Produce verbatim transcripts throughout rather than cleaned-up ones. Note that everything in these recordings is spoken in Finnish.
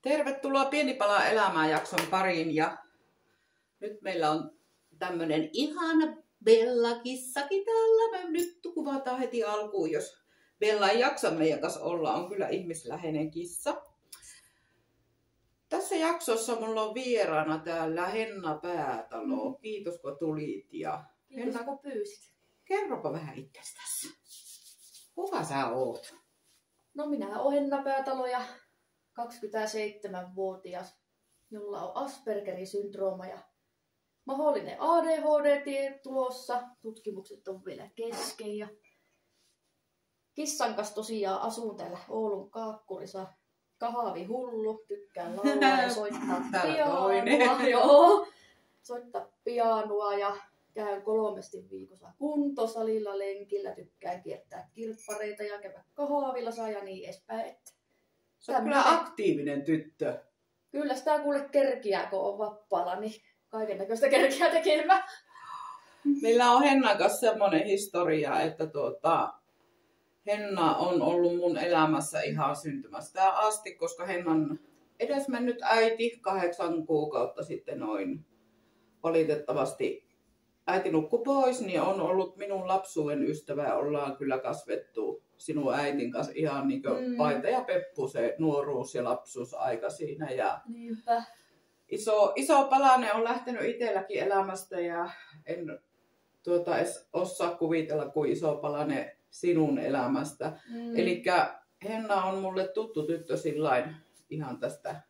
Tervetuloa Pieni pala elämää jakson pariin ja nyt meillä on tämmönen ihana Bella-kissakin täällä. Me nyt kuvataan heti alkuun, jos Bella ei jaksa meidän kanssa olla, on kyllä ihmisläheinen kissa. Tässä jaksossa mulla on vieraana täällä Henna Päätalo. Kiitos kun tulit. Ja Kiitos Henna, kun pyysit. kerropa vähän itsestäsi. Kuka sä oot? No minä olen Henna Päätalo ja kaksikymmentäseitsemänvuotias, jolla on Aspergerin syndrooma ja mahdollinen A D H D tulossa. Tutkimukset on vielä kesken. Ja kissan kanssa tosiaan asun täällä Oulun Kaakkurissa. Kahavi hullu, tykkään laulaa ja soittaa pianoa. Joo, soittaa pianoa ja käyn kolmesti viikossa kuntosalilla lenkillä. Tykkään kiertää kirppareita ja käydä kahvilla ja niin edespäin. Sä oot kyllä aktiivinen tyttö. Kyllä sitä kuule kerkiää, kun on vapaalla, niin kaiken näköistä kerkiää tekemään. Meillä on Hennan kanssa semmoinen historia, että tuota, Henna on ollut mun elämässä ihan syntymästä asti, koska Hennan edesmennyt äiti kahdeksan kuukautta sitten noin valitettavasti äiti nukkui pois, niin on ollut minun lapsuuden ystävä. Ollaan kyllä kasvettu sinun äitin kanssa ihan niin kuin mm. paita ja peppu se nuoruus ja lapsuusaika siinä. Ja niinpä. Iso, iso palanen on lähtenyt itselläkin elämästä ja en tuota, edes osaa kuvitella, kuin iso palanen sinun elämästä. Mm. Elikkä Henna on mulle tuttu tyttö sillain ihan tästä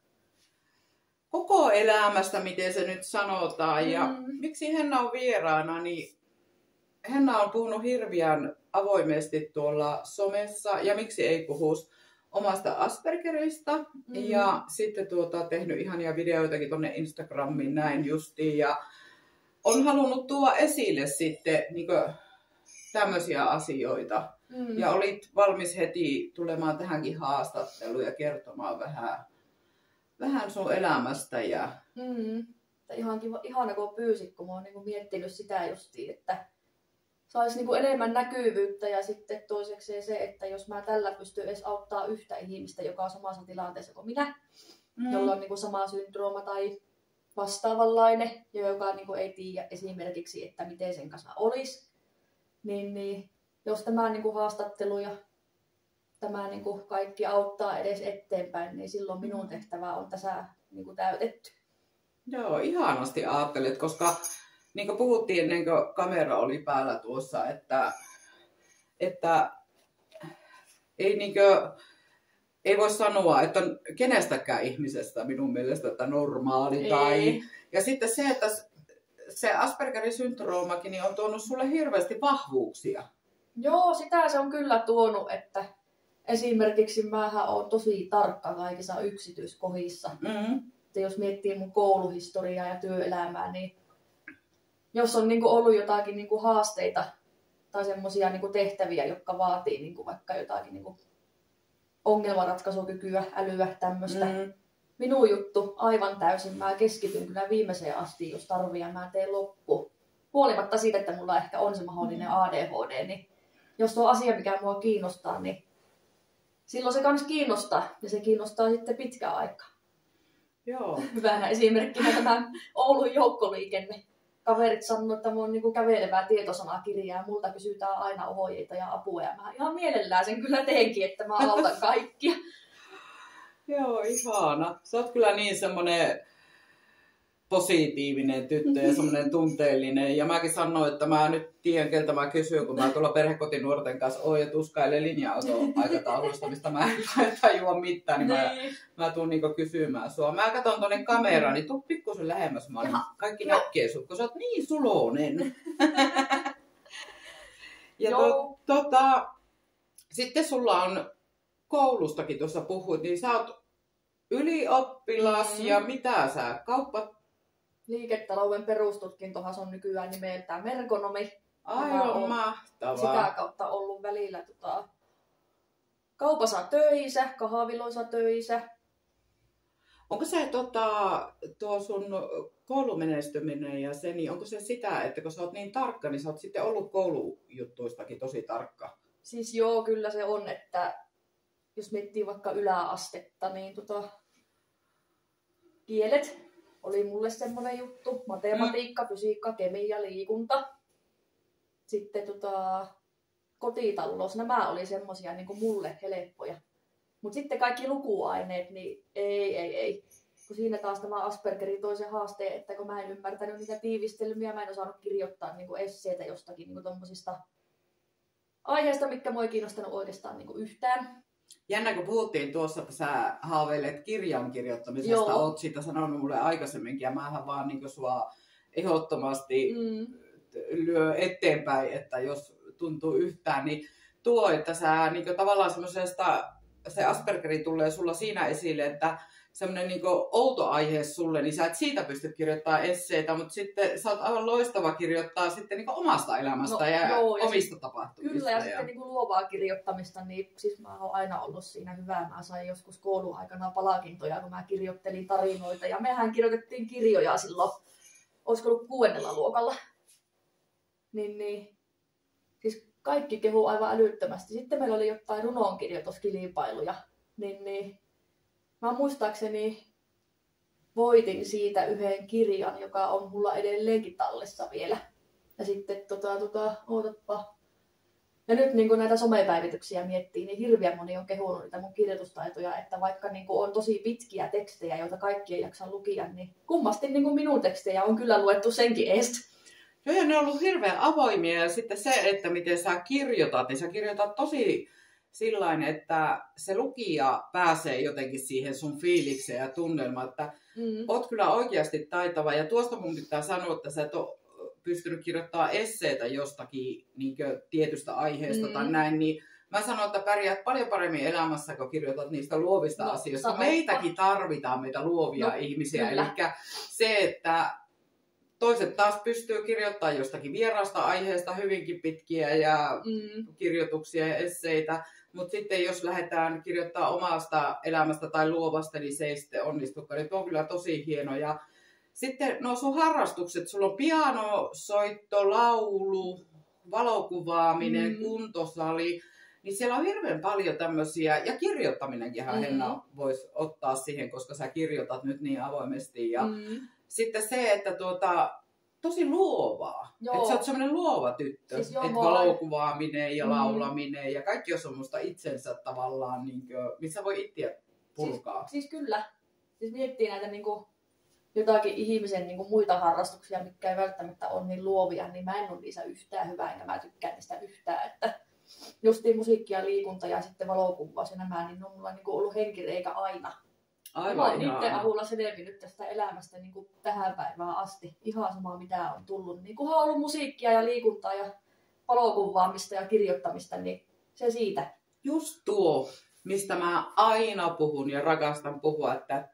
koko elämästä, miten se nyt sanotaan. Mm. Ja miksi Henna on vieraana, niin Henna on puhunut hirveän avoimesti tuolla somessa, ja miksi ei puhuisi omasta Aspergerista. Mm. Ja sitten tuota, tehnyt ihania videoitakin tuonne Instagramiin näin justiin. Ja on halunnut tuoda esille sitten niin kuin tämmöisiä asioita. Mm. Ja olit valmis heti tulemaan tähänkin haastatteluun ja kertomaan vähän, vähän sun elämästä. Ja mm. Ihan kiva, ihana kun pyysit, kun mä oon niinku miettinyt sitä justiin, että saisi niinku enemmän näkyvyyttä. Ja sitten toiseksi se, että jos mä tällä pystyn edes auttaa yhtä ihmistä, joka on samassa tilanteessa kuin minä, mm. jolla on niinku sama syndrooma tai vastaavanlainen, ja joka niinku ei tiedä esimerkiksi, että miten sen kanssa olisi. Niin, niin jos tämä niin kuin haastattelu ja tämä niin kuin kaikki auttaa edes eteenpäin, niin silloin minun tehtävä on tässä niin kuin täytetty. Joo, ihanasti ajattelet, koska niin kuin puhuttiin ennen kuin kamera oli päällä tuossa, että, että ei, niin kuin, ei voi sanoa, että kenestäkään ihmisestä minun mielestä että normaali. Ei. Tai, ja sitten se, että se Aspergerin syndroomakin niin on tuonut sulle hirveästi vahvuuksia. Joo, sitä se on kyllä tuonut, että esimerkiksi mähän olen tosi tarkka kaikissa yksityiskohdissa. Mm-hmm. Että jos miettii mun kouluhistoriaa ja työelämää, niin jos on niin kuin ollut jotakin niin kuin haasteita tai semmoisia niin kuin tehtäviä, jotka vaatii niin kuin vaikka jotakin niin kuin ongelmanratkaisukykyä, älyä, tämmöistä. Mm-hmm. Minun juttu aivan täysin. Mä keskityn kyllä viimeiseen asti, jos tarvii, ja mä teen loppu. Huolimatta siitä, että mulla ehkä on se mahdollinen A D H D, niin jos on asia, mikä mua kiinnostaa, niin silloin se kans kiinnostaa. Ja se kiinnostaa sitten pitkään aikaa. Joo. Hyvänä esimerkkinä tämä Oulun joukkoliikenne. Kaverit sanoo, että mulla on niinku kävelevää tietosanakirjaa ja multa kysytään aina ohjeita ja apua. Ja mä ihan mielellään sen kyllä teenkin, että mä autan kaikkia. Joo, ihana. Sä oot kyllä niin semmonen positiivinen tyttö ja semmonen tunteellinen. Ja mäkin sanoin, että mä nyt tiedän, keltä mä kysyn, kun mä tuolla perhekotinuorten kanssa oon ja tuskailen linja-auto-aikataulusta, mistä mä en tajua mitään, niin mä, mä tuun niinku kysymään sua. Mä katson tonne kameraan, niin tuu pikkusen lähemmäs. Mä olin, kaikki näkee sut, kun sä oot niin sulonen. Ja to, tota, sitten sulla on koulustakin tuossa puhuit, niin sä oot ylioppilas mm. ja mitä sä? Kauppa... Liiketalouden perustutkintohan on nykyään nimeltään merkonomi. Aivan mahtavaa. Sitä kautta ollut välillä tota, kaupassa töissä, kahviloissa töissä. Onko se tota, tuo sun koulumenestyminen ja se, niin onko se sitä, että kun sä oot niin tarkka, niin sä oot sitten ollut koulujuttuistakin tosi tarkka? Siis joo, kyllä se on, että jos miettii vaikka yläastetta, niin tota, kielet oli mulle semmoinen juttu. Matematiikka, mm. fysiikka, kemia, liikunta. Sitten tota, kotitalous. Nämä oli semmosia niin kuin mulle helppoja. Mutta sitten kaikki lukuaineet, niin ei, ei, ei. Kun siinä taas tämä Aspergerin toisen haasteen, että kun mä en ymmärtänyt niitä tiivistelmiä, mä en osannut kirjoittaa niin kuin esseitä jostakin niin tommosista aiheista, mitkä mua ei kiinnostanut oikeastaan niin kuin yhtään. Jännä, kun puhuttiin tuossa, että sä haaveilet kirjan kirjoittamisesta, Joo. oot siitä sanonut mulle aikaisemminkin, ja mähän vaan niin kuin sua ehdottomasti mm. lyö eteenpäin, että jos tuntuu yhtään, niin tuo, että sä niin kuin tavallaan semmoisesta, se Aspergeri tulee sulla siinä esille, että semmoinen niin outo aihe sulle, niin sä et siitä pysty kirjoittamaan esseitä, mutta sitten sä oot aivan loistava kirjoittaa sitten niin omasta elämästä no, ja joo, omista ja tapahtumista. Kyllä, ja, ja sitten niin luovaa kirjoittamista, niin siis mä oon aina ollut siinä hyvää. Mä sain joskus kouluaikana palkintoja, kun mä kirjoittelin tarinoita, ja mehän kirjoitettiin kirjoja silloin, olisiko ollut kuudennella luokalla. Niin, niin. Siis kaikki kehuu aivan älyttömästi. Sitten meillä oli jotain runonkirjoituskilpailuja, niin, niin mä muistaakseni voitin siitä yhden kirjan, joka on mulla edelleenkin tallessa vielä. Ja sitten tota, tota, ootappa. Ja nyt niin kun näitä somepäivityksiä miettii, niin hirveän moni on kehunut niitä mun kirjoitustaitoja, että vaikka niin kun on tosi pitkiä tekstejä, joita kaikki ei jaksa lukia, niin kummasti niin kun minun tekstejä on kyllä luettu senkin eestä. Joo, ja ne on ollut hirveän avoimia, ja sitten se, että miten sä kirjoitat, niin sä kirjoitat tosi sillain, että se lukija pääsee jotenkin siihen sun fiilikseen ja tunnelmaan, että mm. oot kyllä oikeasti taitava. Ja tuosta mun pitää sanoa, että sä et ole pystynyt kirjoittamaan esseitä jostakin niin tietystä aiheesta mm. tai näin, niin mä sanon, että pärjäät paljon paremmin elämässä, kun kirjoitat niistä luovista no, asioista. Sanoppa. Meitäkin tarvitaan, meitä luovia no, ihmisiä. Eli se, että toiset taas pystyy kirjoittamaan jostakin vieraasta aiheesta hyvinkin pitkiä ja mm. kirjoituksia ja esseitä. Mutta sitten jos lähdetään kirjoittamaan omasta elämästä tai luovasta, niin se ei sitten onnistukaan. Nyt on kyllä tosi hieno. Ja sitten no sun harrastukset, sulla on piano, soitto, laulu, valokuvaaminen, mm. kuntosali. Niin siellä on hirveän paljon tämmöisiä, ja kirjoittaminenkin mm. Henna voisi ottaa siihen, koska sä kirjoitat nyt niin avoimesti. Ja mm. sitten se, että tuota, tosi luovaa. Että sä oot semmoinen luova tyttö. Siis että valokuvaaminen ja mm. laulaminen ja kaikki on semmoista itsensä tavallaan, niin kuin, missä voi itse purkaa. Siis, siis kyllä. Siis miettii näitä niin kuin, jotakin ihmisen niin kuin muita harrastuksia, mitkä ei välttämättä ole niin luovia, niin mä en ole niissä yhtään hyvää, enkä mä tykkään niistä yhtään. Että justiin musiikki ja liikunta ja sitten valokuvaus ja nämä, niin ne on mulla niin kuin ollut henkireikä aina. Aivan, mä oon niiden avulla selvinnyt tästä elämästä niin kuin tähän päivään asti. Ihan sama mitä on tullut. Niin kunhan on ollut musiikkia ja liikuntaa ja valokuvaamista ja kirjoittamista, niin se siitä. Just tuo, mistä mä aina puhun ja rakastan puhua, että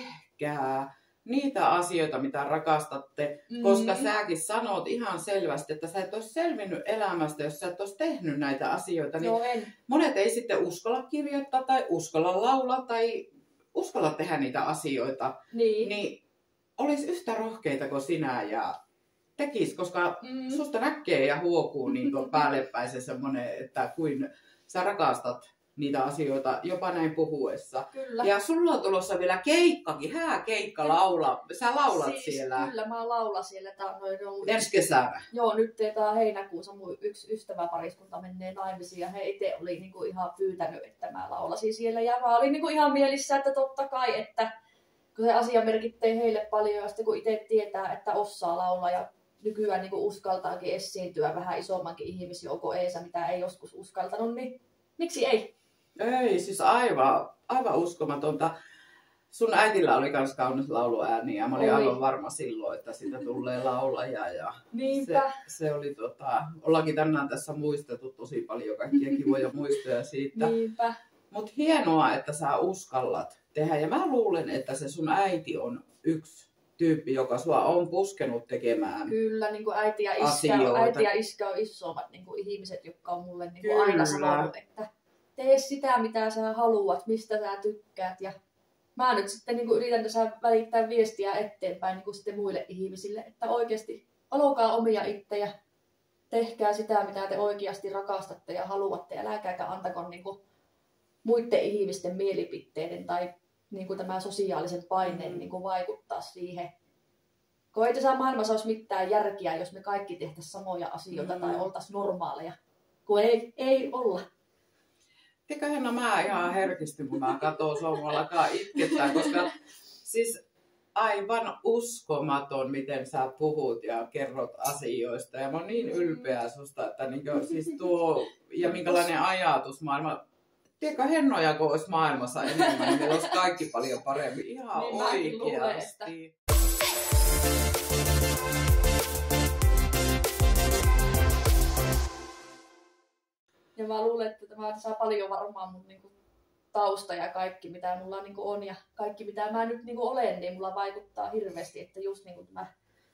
tehkää niitä asioita, mitä rakastatte. Mm. Koska säkin sanot ihan selvästi, että sä et olisi selvinnyt elämästä, jos sä et olisi tehnyt näitä asioita. Niin Joo, en. Monet ei sitten uskalla kirjoittaa tai uskalla laulaa tai uskalla tehdä niitä asioita, niin, niin olisi yhtä rohkeita kuin sinä ja tekisi, koska mm. susta näkee ja huokuu niin päällepäin se semmoinen, että kuin sä rakastat niitä asioita jopa näin puhuessa. Kyllä. Ja sulla on tulossa vielä keikkakin, hääkeikka laula. Sä laulat siis, siellä. Kyllä, mä laulan siellä. Tää on noin ollut... Ensi kesänä. Joo, nyt tää heinäkuussa mun yksi ystäväpariskunta menee naimisiin ja he itse oli niinku ihan pyytänyt, että mä laulasin siellä. Ja mä olin niinku ihan mielissä, että totta kai, että kun se asia merkittää heille paljon ja sitten kun itse tietää, että osaa laulaa ja nykyään niinku uskaltaakin esiintyä vähän isommankin ihmisjoukon eessä, mitä ei joskus uskaltanut, niin miksi ei? Ei, siis aivan, aivan uskomatonta. Sun äitillä oli myös kaunis lauluääni ja mä olin oli. aivan varma silloin, että siitä tulee laulaja. Ja Niinpä. Se, se oli tota, ollaankin tänään tässä muistettu tosi paljon kaikkia kivoja muistoja siitä. Niinpä. Mut hienoa, että sä uskallat tehdä ja mä luulen, että se sun äiti on yksi tyyppi, joka sua on puskenut tekemään. Kyllä, niin kuin äiti ja iskä, äiti ja iskä on isommat niin kuin ihmiset, jotka on mulle niin kuin aina sanonut, että tee sitä, mitä sä haluat, mistä sä tykkäät. Ja mä nyt sitten niin kuin yritän tässä välittää viestiä eteenpäin niin kuin sitten muille ihmisille, että oikeasti alokaa omia itsejä, tehkää sitä, mitä te oikeasti rakastatte ja haluatte, ja älkääkä antako niin kuin muiden ihmisten mielipiteiden tai niin kuin tämä sosiaalisen paineen Mm. niin kuin vaikuttaa siihen. Kun ei tässä maailmassa olisi mitään järkeä, jos me kaikki tehtäisiin samoja asioita Mm. tai oltaisiin normaaleja. Kun ei, ei olla. Tiedätkö Henna, mä ihan herkistyn, kun mä katson sua, mulla alkaa itkettää, koska siis aivan uskomaton, miten sä puhut ja kerrot asioista. Ja mä oon niin ylpeä susta, että niinku, siis tuo, ja minkälainen ajatusmaailma. Tiedätkö, Hennoja, kun olisi maailmassa enemmän, niin meillä olisi kaikki paljon paremmin. Ihan Niin mäkin luulen, oikeasti. Ja mä luulen, että tämä saa paljon varmaan mun niinku tausta ja kaikki, mitä mulla niinku on ja kaikki, mitä mä nyt niinku olen, niin mulla vaikuttaa hirveästi, että just niinku tämä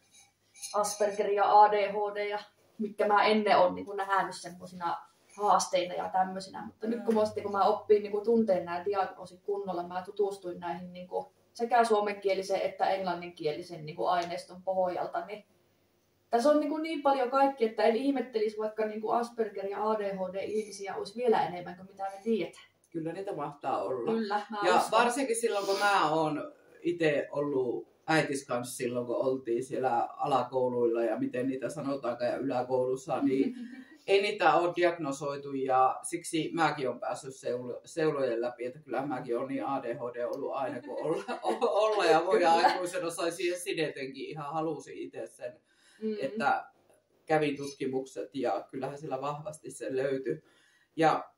Asperger ja A D H D ja mitkä mä ennen on niinku nähnyt semmoisina haasteina ja tämmöisinä, mutta mm. nyt kun, musta, kun mä oppin niinku tunteen nämä diagnoosit kunnolla, mä tutustuin näihin niinku sekä suomenkielisen että englanninkielisen niinku aineiston pohjalta, niin tässä on niin, niin paljon kaikki, että en ihmettelisi, vaikka niin Asperger ja A D H D-ihmisiä olisi vielä enemmän kuin mitä me tiedetään. Kyllä niitä mahtaa olla. Kyllä, mä ja uskon. varsinkin silloin, kun mä oon itse ollut äitis kanssa silloin, kun oltiin siellä alakouluilla ja miten niitä sanotaankaan ja yläkoulussa, niin ei niitä ole diagnosoitu ja siksi mäkin olen päässyt seulo, seulojen läpi, että kyllä mäkin olen niin A D H D ollut aina kuin olla, olla ja voi aikuisena sai siihen sinetenkin ihan halusin itse sen. Mm. Että kävin tutkimukset ja kyllähän sillä vahvasti se löytyi. Ja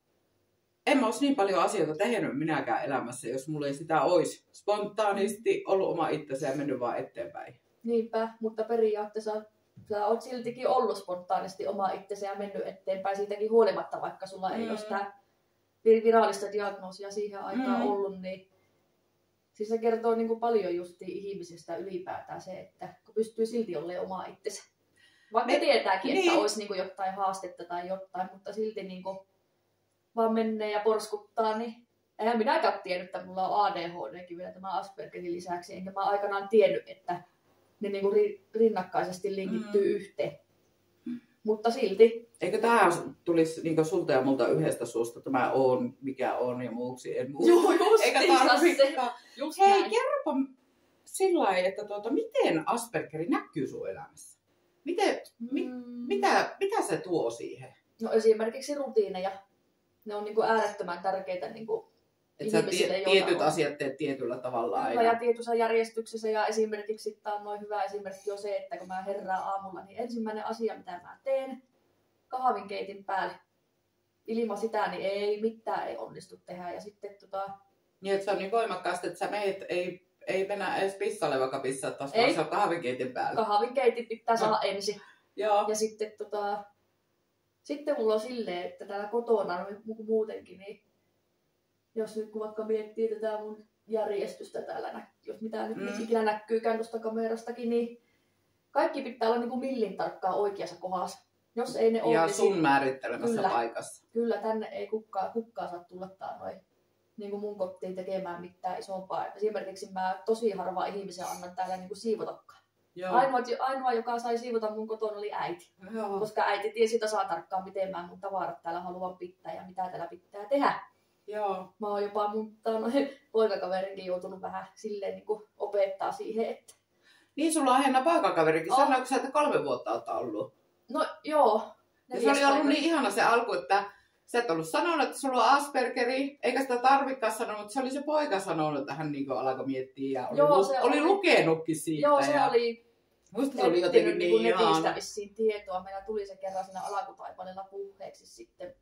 en mä olisi niin paljon asioita tehnyt minäkään elämässä, jos mulla ei sitä olisi spontaanisti ollut oma itsensä ja mennyt vaan eteenpäin. Niinpä, mutta periaatteessa sä oot siltikin ollut spontaanisti oma itsensä ja mennyt eteenpäin siitäkin huolimatta, vaikka sulla mm. ei ole sitä virallista diagnoosia siihen aikaan mm. ollut, niin siis se kertoo niin kuin paljon justiin ihmisestä ylipäätään se, että kun pystyy silti olemaan oma itsensä. Vaikka me tietääkin, niin. että olisi niin kuin jotain haastetta tai jotain, mutta silti niin kuin vaan menee ja porskuttaa, niin eihän minäkään tiennyt, että mulla on A D H D:kin vielä tämä Aspergerin lisäksi, enkä mä aikanaan tiennyt, että ne niin kuin rinnakkaisesti linkittyy mm. yhteen. Mutta silti. Eikö tämä tulisi niin sulta ja multa yhdestä suusta, että mä oon mikä on ja muuksi en muu? Joo, just eikä tarvitsekaan. Hei, kerropa sillä lailla, että tuota, miten Aspergeri näkyy sun elämässä? Miten, mm. mi, mitä, mitä se tuo siihen? No esimerkiksi rutiineja. Ne on niin kuin äärettömän tärkeitä niin kuin että sä tie, tietyt on. asiat teet tietyllä tavalla aina. Ja tietyssä järjestyksessä ja esimerkiksi tämä on noin hyvä esimerkki on se, että kun mä herään aamulla, niin ensimmäinen asia mitä mä teen, kahvinkeitin päälle. Ilman sitä niin ei mitään ei onnistu tehdä. Ja sitten tota... Niin, että se on niin voimakkaasti, että sä meet, ei, ei mennä edes pissalle vaikka pissaa taas, vaan se on kahvinkeitin päälle. Kahvinkeitin pitää saada no. ensin. Joo. Ja sitten tota... Sitten mulla on silleen, että täällä kotona muutenkin, niin jos nyt kun vaikka miettii tätä mun järjestystä täällä, jos mitä nyt mm. ikinä näkyykään tuosta kamerastakin, niin kaikki pitää olla niin kuin millin tarkkaan oikeassa kohdassa. Jos ei ne ole, ja niin sun määrittelemässä kyllä, paikassa. Kyllä, tänne ei kukaan, kukaan saa tulla noin niin kuin mun kotiin tekemään mitään isompaa. Esimerkiksi mä tosi harva ihmisen annan täällä niin kuin siivotakaan. Ainoa, ainoa, joka sai siivota mun kotona, oli äiti. Joo. Koska äiti tiesi tasan tarkkaan, miten mä mun tavarat täällä haluan pitää ja mitä täällä pitää tehdä. Joo. Mä oon jopa mun poikakaverinkin joutunut vähän silleen niin kuin opettaa siihen, että... Niin, sulla on Henna poikakaverikin. Sanoitko sä, että kolme vuotta oot ollut? No joo. Ja se oli ollut niin ihana se alku, että sä et ollut sanonut, että sulla on Aspergeri, eikä sitä tarvikaan sanoa, mutta se oli se poika sanonut, että hän niin alkoi miettiä ja oli, joo, lu- se oli oli lukenutkin siitä. Joo, se ja... oli... Musta se oli jotenkin niin ihana. Netistä vissiin tietoa. Meillä tuli se kerran siinä alkutaipaleella puheeksi sitten.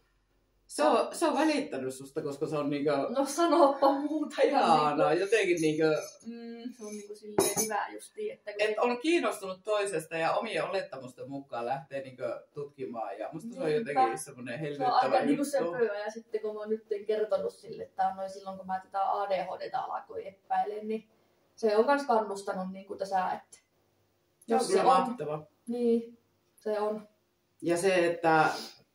Se on, se on välittänyt susta, koska se on niinku... No sanoppa muuta. Ihana, niinku... jotenkin niinku... Mm, se on niinku silleen hyvä justiin, että... Et se... on kiinnostunut toisesta ja omien olettamusten mukaan lähtee niinku tutkimaan ja musta Niinpä. Se on jotenkin semmoinen helvettävä juttu. Se on aika niinku söpöä ja sitten kun mä oon nyt kertonut sille, että on noin silloin kun mä tätä A D H D:tä alkoin epäilemään, niin se on kans kannustanut niinku tässä, että... Se on kyllä mahtava. Niin, se on. Ja se, että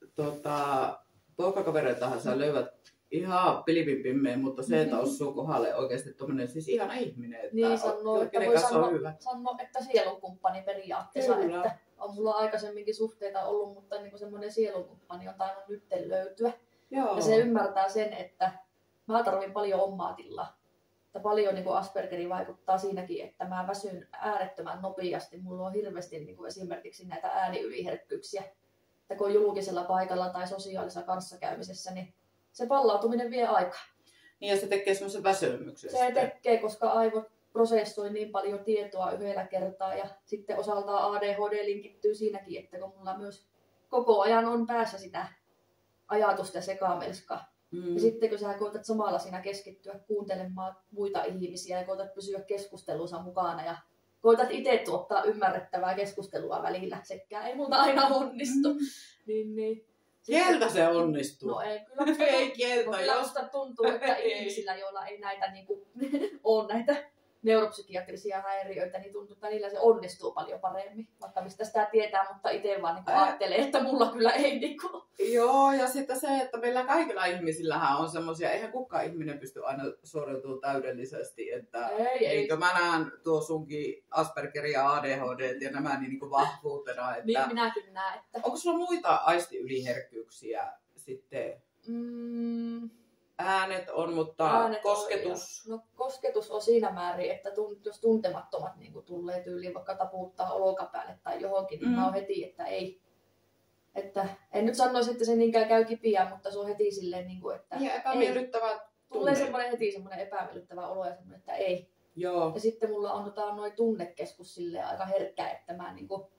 tota, poikakavereitahan sä löydät ihan pilvipimmeen, mutta se, että olisi sun kohdalle oikeasti tommonen siis ihana ihminen. Että niin, sanoo, että voi sanoa, sano, että sielunkumppani periaatteessa. Kyllä. Että on mulla aikaisemminkin suhteita ollut, mutta niin semmoinen sielunkumppani on tainnut nyt löytyä. Joo. Ja se ymmärtää sen, että mä tarvin paljon omaa tilaa. Että paljon niin kuin Aspergeri vaikuttaa siinäkin, että mä väsyn äärettömän nopeasti. Mulla on hirveästi niin kuin esimerkiksi näitä ääniyliherkkyyksiä. Että kun on julkisella paikalla tai sosiaalisessa kanssakäymisessä, niin se pallautuminen vie aikaa. Niin ja se tekee semmoisen väsymyksen. Se tekee, koska aivot prosessoi niin paljon tietoa yhdellä kertaa. Ja sitten osaltaan A D H D linkittyy siinäkin, että kun mulla myös koko ajan on päässä sitä ajatusta ja sekamelskaa. Mm. Ja sitten kun sä koetat samalla siinä keskittyä kuuntelemaan muita ihmisiä ja koetat pysyä keskustelussa mukana ja koetat itse tuottaa ymmärrettävää keskustelua välillä, sekään ei multa aina onnistu. Mm. Niin, niin. Kieltä se onnistuu. No ei, kyllä musta, ei kieltä, kyllä musta tuntuu, että ihmisillä, joilla ei näitä niin kuin, ole näitä neuropsykiatrisia häiriöitä, niin tuntuu, että niillä se onnistuu paljon paremmin. Vaikka mistä sitä tietää, mutta itse vaan niin ajattelee, että mulla kyllä ei niin kuin. Joo, ja sitten se, että meillä kaikilla ihmisillähän on semmoisia, eihän kukaan ihminen pysty aina suoriutumaan täydellisesti, että ei, eikö mä näen tuo sunkin Aspergerin ja A D H D ja nämä niin, niin kuin vahvuutena. Että niin minäkin näen. Että onko sulla muita aistiyliherkkyyksiä sitten? Mm. Äänet on, mutta Äänet kosketus? On, no kosketus on siinä määrin, että tunt, jos tuntemattomat niin kuin tulee tyyliin vaikka taputtaa olkapäälle tai johonkin, niin mm. mä oon heti, että ei. Että, en nyt sanoisi, että se niinkään käy kipiä, mutta se on heti silleen, niin kuin, että ja epämiellyttävä tunne. Tulee semmoinen heti semmoinen epämiellyttävä olo ja semmoinen, että ei. Joo. Ja sitten mulla on tota, noin tunnekeskus silleen aika herkkä, että mä, niin kuin,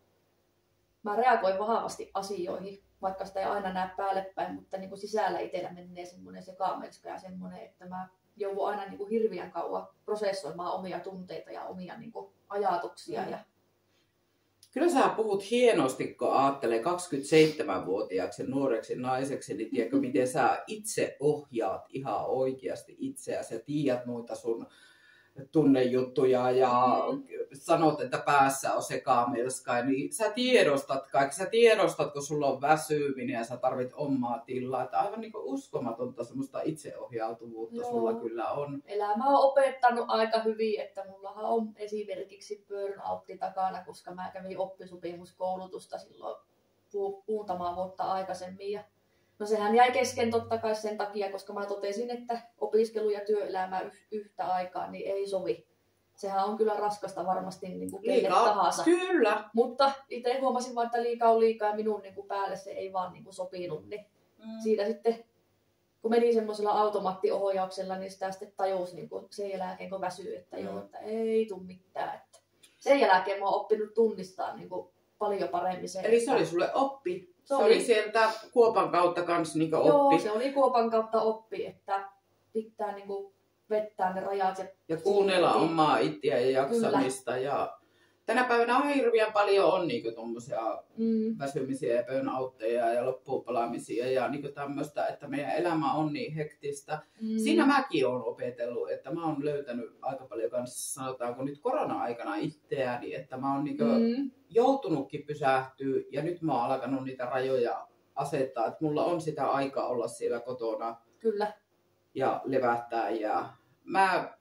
mä reagoin vahvasti asioihin. Vaikka sitä ei aina näe päälle päin, mutta niin kuin sisällä itsellä menee semmoinen sekamelska ja semmoinen, että mä joudun aina niin kuin hirveän kauan prosessoimaan omia tunteita ja omia niin kuin ajatuksia. Ja kyllä sä puhut hienosti, kun ajattelee kaksikymmentäseitsemänvuotiaaksi nuoreksi naiseksi, niin tiedätkö, miten sä itse ohjaat ihan oikeasti itseäsi ja tiedät noita sun tunnejuttuja ja mm. sanot, että päässä on sekamelska, niin sä tiedostat kaikki. Sä tiedostat, kun sulla on väsyminen ja sä tarvit omaa tilaa. Että aivan niin kuin uskomatonta semmoista itseohjautuvuutta Joo. sulla kyllä on. Elämä on opettanut aika hyvin, että mullahan on esimerkiksi burnoutti takana, koska mä kävin oppisopimuskoulutusta silloin muutamaa vuotta aikaisemmin. Ja no sehän jäi kesken totta kai sen takia, koska mä totesin, että opiskelu ja työelämä yhtä aikaa niin ei sovi. Sehän on kyllä raskasta varmasti niin kuin kelle tahansa. Kyllä. Mutta itse huomasin vaan, että liikaa on liikaa ja minun niin kuin päälle se ei vaan niin kuin sopinut. Niin mm. siitä sitten, kun meni semmoisella automaattiohjauksella, niin sitä sitten tajusi niin kuin sen jälkeen, kun väsyy, että mm. joo, että ei tule mitään. Että sen jälkeen mä oon oppinut tunnistaa niin kuin paljon paremmin sen. Eli se oli sulle oppi? Se, se oli, oli sieltä Kuopan kautta kanssa niin oppi? Joo, se oli Kuopan kautta oppi, että pitää niin kuin vettää ne rajat. Ja, ja kuunnella siihen omaa itseä ja jaksamista. Ja tänä päivänä on hirveän paljon on niin tuommoisia mm. väsymisiä ja burnoutteja ja loppuunpalaamisia ja niin tämmöistä, että meidän elämä on niin hektistä. Mm. Siinä mäkin olen opetellut, että mä oon löytänyt aika paljon kanssa, sanotaanko nyt korona-aikana itseäni, että mä oon niin mm. joutunutkin pysähtyä ja nyt mä oon alkanut niitä rajoja asettaa, että mulla on sitä aikaa olla siellä kotona. Kyllä. Ja levähtää ja mä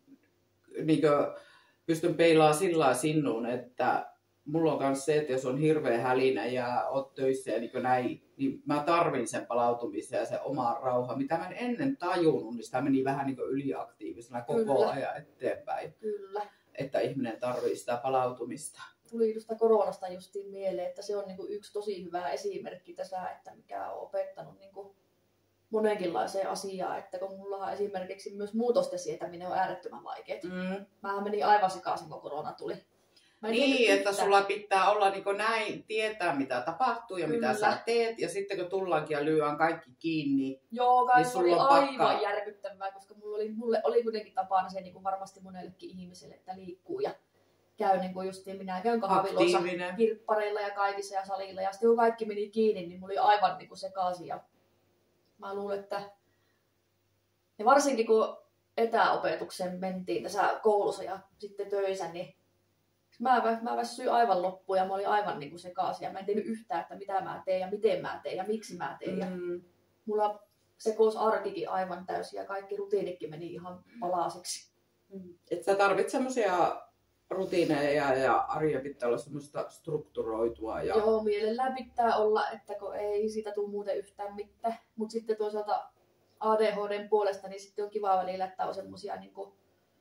niin kuin, pystyn peilaamaan sillä sinnuun, että mulla on myös se, että jos on hirveä hälinä ja oot töissä ja niin näin, niin mä tarvin sen palautumisen ja sen oman rauhan. Mitä mä en ennen tajunnut, niin sitä meni vähän niin yliaktiivisena koko Kyllä. ajan eteenpäin. Kyllä. Että ihminen tarvitsee sitä palautumista. Tuli tuosta koronasta justiin mieleen, että se on niin kuin yksi tosi hyvä esimerkki tässä, että mikä on opettanut niin kuin monenkinlaiseen asiaan, että kun mullahan esimerkiksi myös muutosten sietäminen on äärettömän vaikeaa. Mm. Mähän menin aivan sekaisin, kun korona tuli. Niin, että sulla pitää olla niin näin, tietää mitä tapahtuu ja Kyllä. mitä sä teet. Ja sitten kun tullaankin ja lyödään kaikki kiinni, Joo, kai niin se oli aivan pakka järkyttävää, koska mulla oli, mulle oli kuitenkin tapana se niin kuin varmasti monellekin ihmiselle, että liikkuu ja käy niin kuin justiin minä käyn kahvilossa, kirppareilla ja kaikissa ja salilla. Ja sitten kun kaikki meni kiinni, niin mulla oli aivan niin kuin sekaisin. Ja mä luulen, että ja varsinkin kun etäopetukseen mentiin tässä koulussa ja sitten töissä, niin mä, mä väsyin aivan loppuun ja mä olin aivan niin kuin sekaisin. Ja mä en tiennyt yhtään, että mitä mä teen ja miten mä teen ja miksi mä teen. Mm. Ja mulla sekoisi arkikin aivan täysin ja kaikki rutiinitkin meni ihan palasiksi. Mm. Että sä tarvit semmosia rutiineja ja arjen pitää olla semmoista strukturoitua. Ja Joo, mielellään pitää olla, että kun ei siitä tule muuten yhtään mitään. Mutta sitten toisaalta A D H D:n puolesta niin sitten on kiva välillä, että on semmosia niinku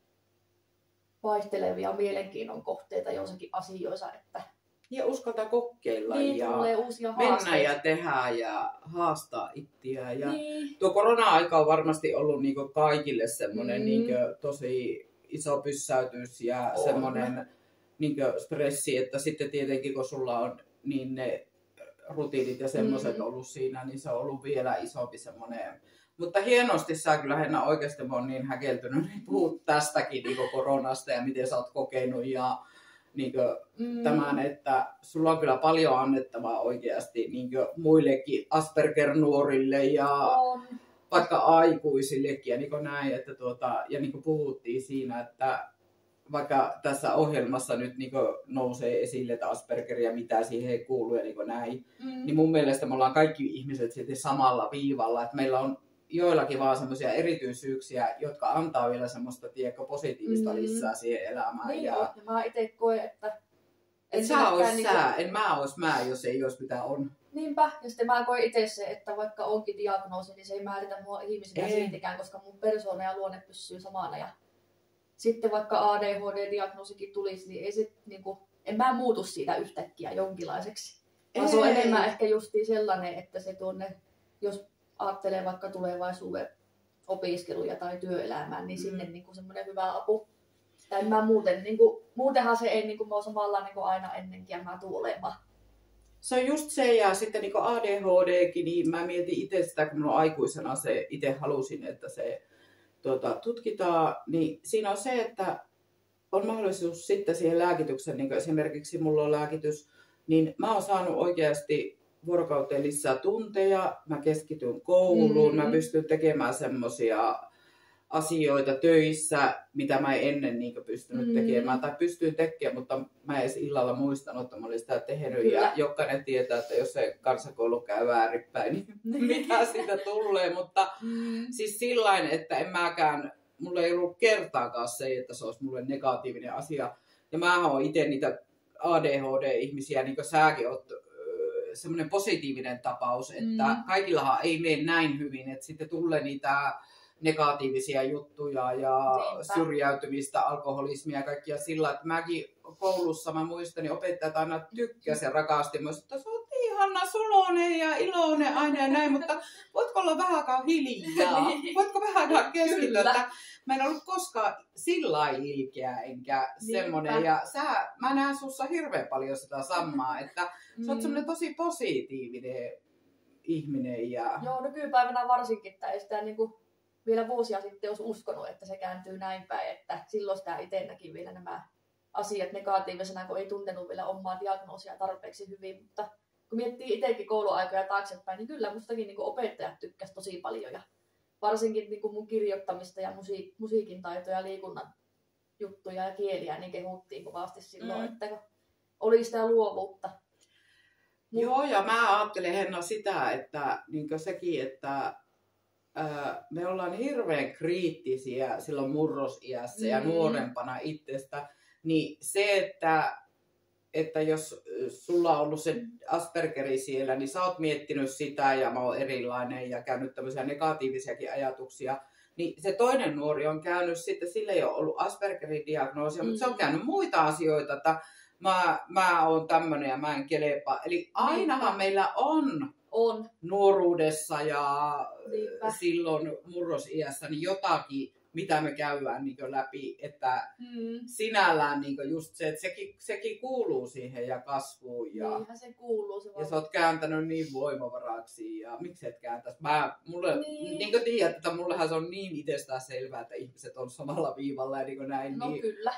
vaihtelevia mielenkiinnon kohteita joissakin asioissa, että ja uskaltaa kokeilla niin, ja tulee uusia mennä haasteita. ja tehdä ja haastaa itseään. Ja Niin. tuo korona-aika on varmasti ollut niinku kaikille semmoinen Mm. niinku tosi iso pyssäytys ja On. semmoinen niinku stressi, että sitten tietenkin kun sulla on niin ne rutiinit ja semmoiset Mm. ollut siinä, niin se on ollut vielä isompi semmoinen. Mutta hienosti sä kyllä, Henna, oikeasti mä oon niin häkeltynyt, niin puhut tästäkin niinku koronasta ja miten sä oot kokenut ja niinku Mm. tämän, että sulla on kyllä paljon annettavaa oikeasti niinku muillekin Asperger-nuorille ja On. vaikka aikuisillekin ja niinku näin, että tuota, ja niinku puhuttiin siinä, että vaikka tässä ohjelmassa nyt niinku nousee esille, että Asperger ja mitä siihen kuuluu ja niinku näin, Mm. niin mun mielestä me ollaan kaikki ihmiset sitten samalla viivalla, että meillä on joillakin vaan semmoisia erityisyyksiä, jotka antaa vielä semmoista tiekko positiivista Mm. lisää siihen elämään. Niin ja on. Ja mä itse koen, että et sä ois niinku- sä, en mä ois mä, jos ei olisi mitä on. Niinpä, ja sitten mä koen itse se, että vaikka onkin diagnoosi, niin se ei määritä mua ihmisenä Ei. siltikään, koska mun persoona ja luonne pysyy samana. Ja sitten vaikka A D H D-diagnoosikin tulisi, niin ei se, niin kuin, en mä muutu siitä yhtäkkiä jonkinlaiseksi. Vaan se on Ei. enemmän ehkä justiin sellainen, että se tuonne, jos ajattelee vaikka tulevaisuuden opiskeluja tai työelämään, niin Mm. sinne niin kuin semmoinen hyvä apu. Tai mä muuten, niin kuin, muutenhan se ei niin kuin, mä oon samalla niin kuin aina ennenkin ja mä tuun olemaan. Se on just se, ja sitten niin A D H D:kin, niin mä mietin itse sitä, kun minulla aikuisena se itse halusin, että se tuota, tutkitaan, niin siinä on se, että on mahdollisuus sitten siihen lääkityksen, niin kuin esimerkiksi mulla on lääkitys, niin mä oon saanut oikeasti vuorokauteen lisää tunteja, mä keskityn kouluun, Mm. mä pystyn tekemään semmoisia asioita töissä, mitä mä en ennen niin pystynyt Mm. tekemään, tai pystyin tekemään, mutta mä en edes illalla muistanut, että mä olin sitä tehnyt, Kyllä. ja jokainen tietää, että jos se kansakoulu käy väärinpäin, niin mitä siitä tulee, mutta Mm. siis sillain, että en mäkään, mulla ei ollut kertaakaan se, että se olisi mulle negatiivinen asia. Ja mä oon itse niitä A D H D-ihmisiä, niin kuin säkin oot, semmoinen positiivinen tapaus, että Mm. kaikillahan ei mene näin hyvin, että sitten tulee niitä negatiivisia juttuja ja Niinpä. syrjäytymistä, alkoholismia ja kaikkia sillä, että mäkin koulussa, mä muistan, niin opettajat aina tykkäsi ja rakasti myös, että sä oot ihana, suloinen ja iloinen aina ja näin, mutta voitko olla vähän aikaa hiljaa? Voitko vähän aikaa keskittyä? Että mä en ollut koskaan sillä lailla ilkeä enkä semmonen. Ja sä, mä näen sussa hirveän paljon sitä samaa, että mm. sä oot semmonen tosi positiivinen ihminen. Ja... Joo, nykypäivänä varsinkin, että ei sitä niinku vielä vuosia sitten olisi uskonut, että se kääntyy näin päin, että silloin sitä itse näki vielä nämä asiat negatiivisena, kun ei tuntenut vielä omaa diagnoosia tarpeeksi hyvin, mutta kun miettii itsekin kouluaikoja taaksepäin, niin kyllä mustakin niin opettajat tykkäsivät tosi paljon. Ja varsinkin niin mun kirjoittamista ja musiik- musiikin taitoja ja liikunnan juttuja ja kieliä, niin kehuttiin kovasti silloin, mm. että oli sitä luovuutta. Mut... Joo, ja mä ajattelen, Henna, sitä, että niin sekin, että ää, me ollaan hirveän kriittisiä silloin murrosiässä mm. ja nuorempana itsestä, niin se, että että jos sulla on ollut se Aspergeri siellä, niin sä oot miettinyt sitä ja mä oon erilainen ja käynyt tämmöisiä negatiivisiakin ajatuksia, niin se toinen nuori on käynyt sitten, sillä ei ole ollut Aspergerin diagnoosia, mm. mutta se on käynyt muita asioita, että mä, mä oon tämmönen ja mä en kelepaa. Eli ainahan meillä on, on. nuoruudessa ja Niinpä. silloin murrosiässä niin jotakin, mitä me käydään niin läpi, että mm. sinällään niin just se, että sekin, sekin kuuluu siihen ja kasvuun. Ja, niinhän se kuuluu. Se ja sä oot kääntänyt niin voimavaraksi ja miksi et kääntäisi. Mä, mulle, niin. niin kuin tiedät, että mullehan se on niin itsestään selvää, että ihmiset on samalla viivalla ja niin näin. No niin kyllä.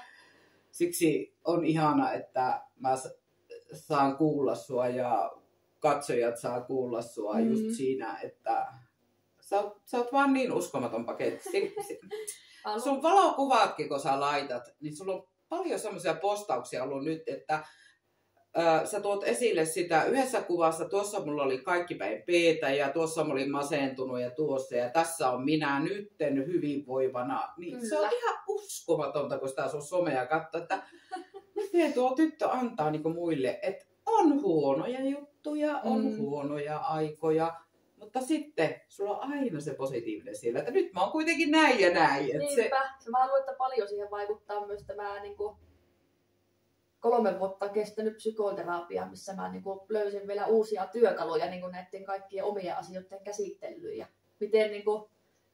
Siksi on ihana, että mä saan kuulla sua ja katsojat saa kuulla sua mm. just siinä, että Sä oot, sä oot vaan niin uskomaton paketti. Sun valokuvatkin, kun sä laitat, niin sulla on paljon semmoisia postauksia ollut nyt, että ää, sä tuot esille sitä yhdessä kuvassa, tuossa mulla oli kaikki päin peetä ja tuossa mä olin masentunut ja tuossa ja tässä on minä nytten hyvinvoivana. Niin se on ihan uskomatonta, kun sitä sun somea katsoo, että miten tuo tyttö antaa niin kuin muille, että on huonoja juttuja, on mm. huonoja aikoja. Mutta sitten sulla on aina se positiivinen siellä, että nyt mä oon kuitenkin näin ja näin. Että Niinpä. Se... Mä luulen, että paljon siihen vaikuttaa myös tämä niin kuin kolme vuotta kestänyt psykoterapia, missä mä niin kuin löysin vielä uusia työkaluja niin kuin näiden kaikkien omien asioiden käsittelyyn. Ja miten, niin kuin,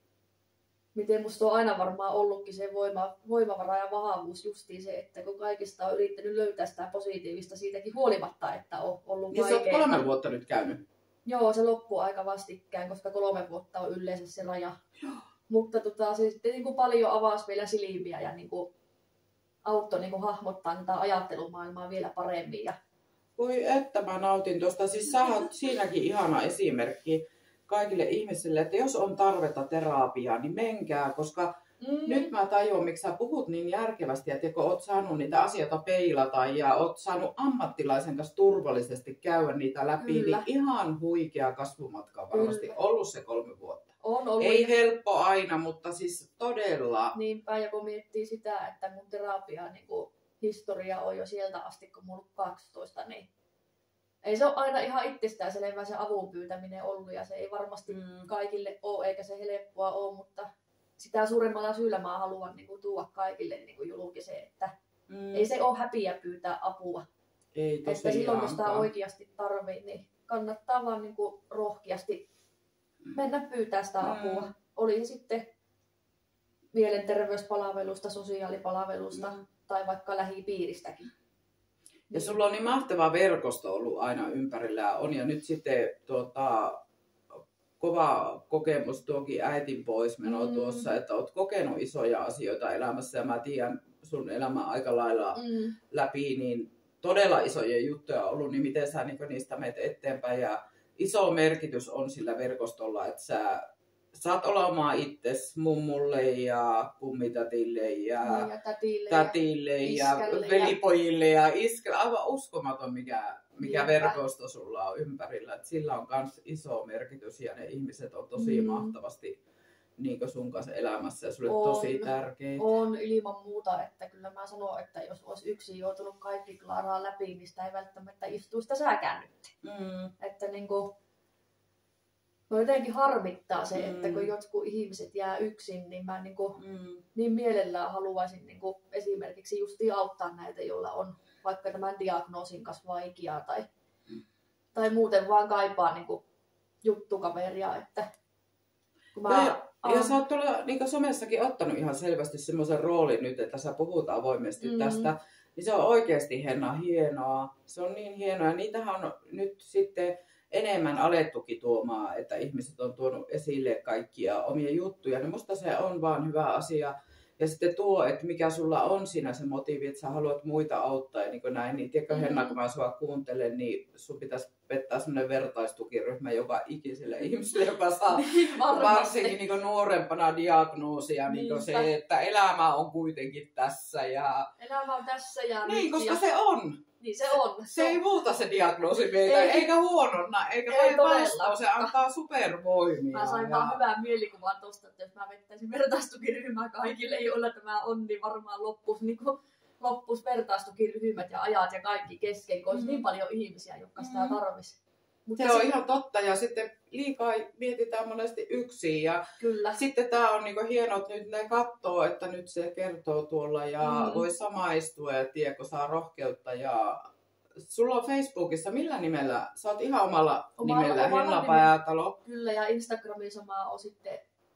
miten musta on aina varmaan ollutkin se voima, voimavara ja vahvuus justiin se, että kun kaikista on yrittänyt löytää sitä positiivista siitäkin huolimatta, että on ollut niin vaikeaa. Niin sä oot kolme vuotta nyt käynyt? Joo, se loppuu aika vastikään, koska kolme vuotta on yleensä se raja. Joo. Mutta tota, se sitten niin kuin paljon avasi vielä silmiä ja niin kuin auttoi niin kuin hahmottaa tätä ajattelumaailmaa vielä paremmin. Ja... Voi että mä nautin tuosta. Siis sä oot siinäkin ihana esimerkki kaikille ihmisille, että jos on tarvetta terapiaa, niin menkää, koska mm. nyt mä tajuan, miksi sä puhut niin järkevästi, että kun oot saanut niitä asioita peilata ja oot saanut ammattilaisen kanssa turvallisesti käydä niitä läpi, Kyllä. niin ihan huikea kasvumatka on varmasti Kyllä. ollut se kolme vuotta. On ollut. Ei helppo aina, mutta siis todella. Niinpä, ja kun miettii sitä, että mun terapia niin kuin historia on jo sieltä asti, kun mun on kaksitoista, niin ei se ole aina ihan itsestäänselvää se avun pyytäminen ollut, ja se ei varmasti mm. kaikille ole, eikä se helppoa ole, mutta sitä suuremmalla syyllä mä haluan niin kuin, tuoda kaikille niin kuin julkiseen, että mm. ei se ole häpiä pyytää apua. Ei että silloin, kun sitä oikeasti tarvii, niin kannattaa vaan niin kuin, rohkeasti mennä pyytää sitä apua. Mm. Oli se sitten mielenterveyspalvelusta, sosiaalipalvelusta mm. tai vaikka lähipiiristäkin. Ja sulla on niin mahtava verkosto ollut aina ympärillä on, ja nyt sitten tuota, kova kokemus tuokin äitin poismeno mm. tuossa, että oot kokenut isoja asioita elämässä ja mä tiedän sun elämän aika lailla mm. läpi, niin todella isoja juttuja on ollut, niin miten sä niin niistä menet eteenpäin, ja iso merkitys on sillä verkostolla, että sä saat olla oma itses mummulle ja kummitätille ja, ja tätille, tätille ja, ja velipojille ja iskelle. Aivan uskomaton, mikä, mikä verkosto sulla on ympärillä. Et sillä on myös iso merkitys ja ne ihmiset on tosi mm. mahtavasti niin sun kanssa elämässä ja sulle on, tosi tärkeitä. On ilman muuta, että kyllä mä sanon, että jos olisi yksin joutunut kaikki klaaraa läpi, niin sitä ei välttämättä istuu sitä säkään nyt. Mm. Että niinku... No jotenkin harmittaa se, mm. että kun jotkut ihmiset jää yksin, niin mä niin, kuin, mm. niin mielellään haluaisin niin kuin esimerkiksi justiin auttaa näitä, joilla on vaikka tämän diagnoosin kanssa vaikeaa tai, mm. tai muuten vaan kaipaa niin kuin juttukaveria. Että, kun mä, ja, ah. ja sä oot tuolla niin somessakin ottanut ihan selvästi semmoisen roolin nyt, että sä puhut avoimesti mm. tästä. Niin se on oikeasti Henna hienoa. Se on niin hienoa. Ja niitähän on nyt sitten enemmän alettukin tuomaan, että ihmiset on tuonut esille kaikkia omia juttuja, niin musta se on vaan hyvä asia. Ja sitten tuo, että mikä sulla on siinä se motiivi, että sä haluat muita auttaa ja niin kuin näin, niin tiedätkö mm-hmm. Henna, kun mä sua kuuntelen, niin sun pitäisi vettää semmoinen vertaistukiryhmä joka ikiselle ihmiselle, joka saa niin, varsinkin niin kuin nuorempana diagnoosia, niin kuin se, että elämä on kuitenkin tässä. Ja... Elämä on tässä ja niin, koska ja... se on. Niin se on. Se, se ei muuta se diagnoosi meitä, ei, eikä huononna, eikä päinvastoin. Se antaa supervoimia. Mä sain ja... vaan hyvää mielikuvan tosta, että jos mä vettäisin vertaistukiryhmää kaikille, joilla tämä on, niin varmaan loppuisi niin loppus vertaistukiryhmät ja ajat ja kaikki kesken, kun olisi mm. niin paljon ihmisiä, jotka sitä tarvisi. Mutta se on ihan totta, ja sitten liikaa mietitään monesti yksin, ja Kyllä. sitten tämä on niinku hienoa, että nyt ne katsoo, että nyt se kertoo tuolla, ja mm. voi samaistua, ja tiedä, saa rohkeutta, ja sulla on Facebookissa, millä nimellä? Sä oot ihan omalla, omalla nimellä, Henna Päätalo. Kyllä, ja Instagramissa mä oon sitten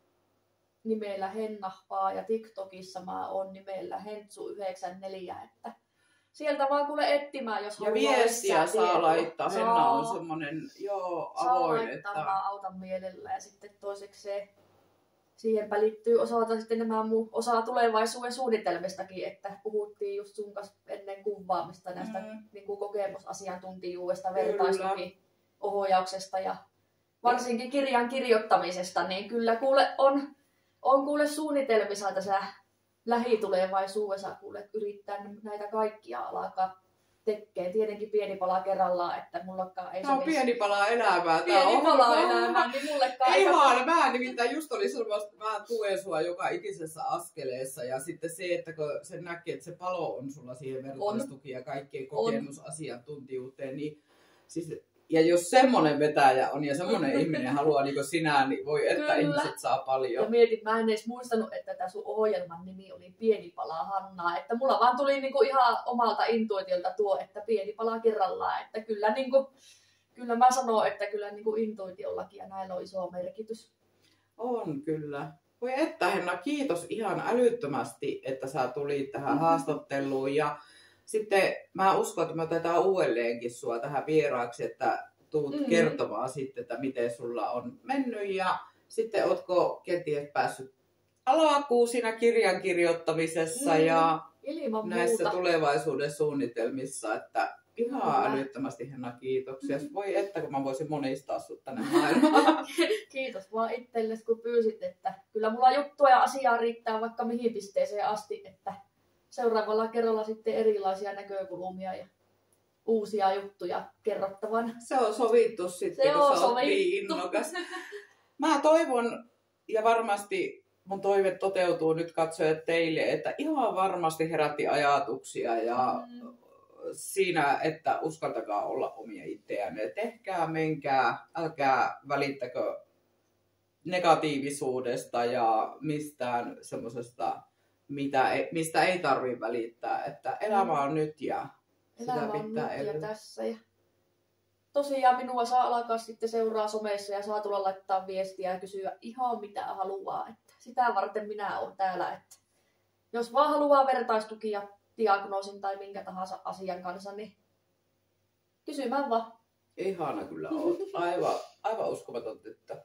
nimellä Hennahpaa, ja TikTokissa mä oon nimellä Hentsu yhdeksänkymmentäneljä, että sieltä vaan kuule etsimään, jos ja haluaa. Ja viestiä saa tietoa. Laittaa. Saa, Henna on semmonen joo, avoin. Saa laittaa, että... mä autan mielellä. Ja sitten toiseksi se, siihen liittyy osalta sitten nämä muu, osaa tulevaisuuden suunnitelmistakin, että puhuttiin just sun kanssa ennen kuvaamista näistä mm. niin kuin kokemusasiantuntijuudesta, vertaistuki ohjauksesta ja varsinkin kirjan kirjoittamisesta, niin kyllä kuule on, on kuule suunnitelmissa tässä lähitulevaisuudessa kuule yrittää näitä kaikkia alkaa tekee. Tietenkin pieni pala kerrallaan, että mullakaan ei Tämä on sovis... pieni pala elämää. Pieni pala elämää, niin mullekaan ei vaan. Mä nimittäin just oli semmoista, mä tuen sua joka ikisessä askeleessa. Ja sitten se, että kun se näkee, että se palo on sulla siihen vertaistuki ja kaikkeen kokemusasiantuntijuuteen, niin siis Ja jos semmoinen vetäjä on ja semmoinen ihminen haluaa niin kuin sinä, niin voi että Kyllä. ihmiset saa paljon. Ja mietin, mä en edes muistanut, että tämä sun ohjelman nimi oli Pieni pala Hannaa. Että mulla vaan tuli niinku ihan omalta intuitiolta tuo, että pieni pala kerrallaan. Että kyllä, niinku, kyllä mä sanon, että kyllä niinku intuitiollakin ja näillä on iso merkitys. On kyllä. Voi että Henna, kiitos ihan älyttömästi, että sä tulit tähän mm-hmm. haastatteluun. Ja sitten mä uskon, että me otetaan uudelleenkin sua tähän vieraaksi, että tuut mm-hmm. kertomaan sitten, että miten sulla on mennyt. Ja sitten ootko kenties päässyt alkuun siinä kirjan kirjoittamisessa mm-hmm. ja Ilman näissä muuta. tulevaisuuden suunnitelmissa, että ihan Kyllä. älyttömästi Henna, kiitoksia. Mm-hmm. Voi että, kun mä voisin monistaa sut tänne maailmaan. Kiitos vaan itsellesi, kun pyysit, että kyllä mulla juttua ja asiaa riittää vaikka mihin pisteeseen asti, että seuraavalla kerralla sitten erilaisia näkökulmia ja uusia juttuja kerrottavana. Se on sovittu sitten, Se kun on sä oot niin innokas. Mä toivon, ja varmasti mun toive toteutuu nyt katsojat teille, että ihan varmasti herätti ajatuksia ja mm. siinä, että uskaltakaa olla omia itseänne. Tehkää, menkää, älkää välittäkö negatiivisuudesta ja mistään semmosesta, mitä ei, mistä ei tarvitse välittää. Että elämä on nyt ja elämä sitä on pitää nyt ja elää. tässä. Ja tosiaan minua saa alkaa sitten seuraa somessa ja saa tulla laittaa viestiä ja kysyä ihan mitä haluaa. Että sitä varten minä olen täällä. Että jos vaan haluaa vertaistukia diagnoosin tai minkä tahansa asian kanssa, niin kysymään vaan. Ihana kyllä oot. Aivan, aivan uskomaton tyttö.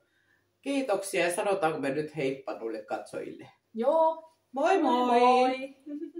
Kiitoksia ja sanotaanko me nyt heippa noille katsojille. Joo. Moi moi! Moi moi.